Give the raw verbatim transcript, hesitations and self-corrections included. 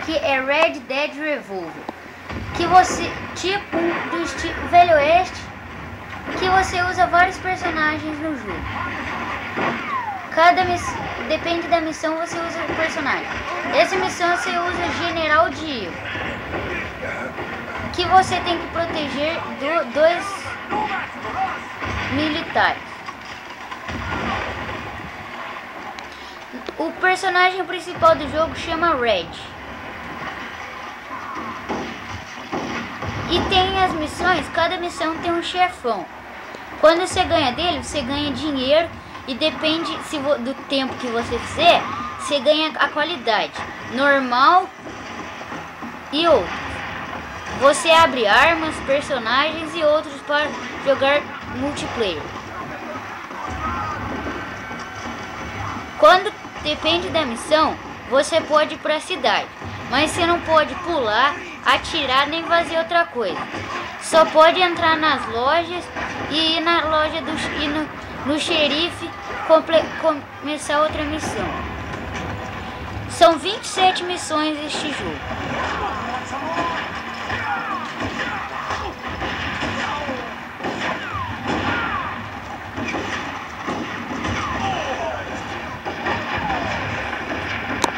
aqui é Red Dead Revolver, que você, tipo do estilo Velho Oeste, que você usa vários personagens no jogo. Cada missão, depende da missão, você usa o personagem. Essa missão você usa General Dio, que você tem que proteger do, dois militares. O personagem principal do jogo chama Red. E tem as missões, cada missão tem um chefão. Quando você ganha dele, você ganha dinheiro e depende se do tempo que você fizer, você ganha a qualidade normal e outros. Você abre armas, personagens e outros para jogar multiplayer. Quando depende da missão, você pode ir para a cidade, mas você não pode pular, atirar nem fazer outra coisa. Só pode entrar nas lojas e ir na loja do e no, no xerife comple, começar outra missão. São vinte e sete missões este jogo.